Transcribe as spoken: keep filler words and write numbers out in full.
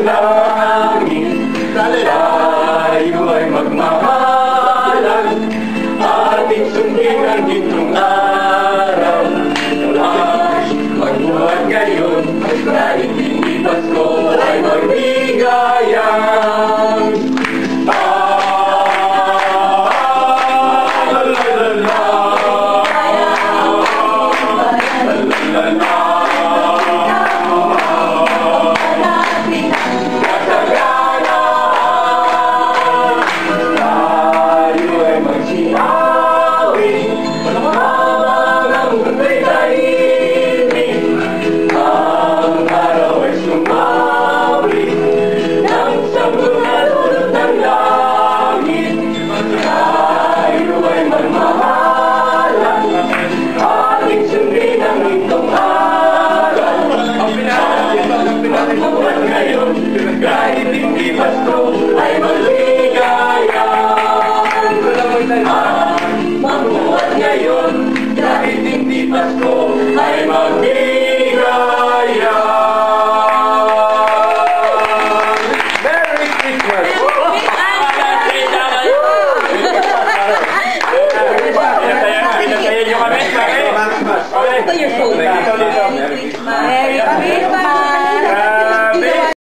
langit. Tayo ay magmahalan, ating sundin ang gintong araw. At magbuhat ngayon, kahit hindi Pasko ay magbigayan. Kahit hindi Pasko ay magbigayan. Mabuhat ngayon, kahit hindi Pasko ay magbigayan. Merry Christmas! Pinatayan nyo kami, kami.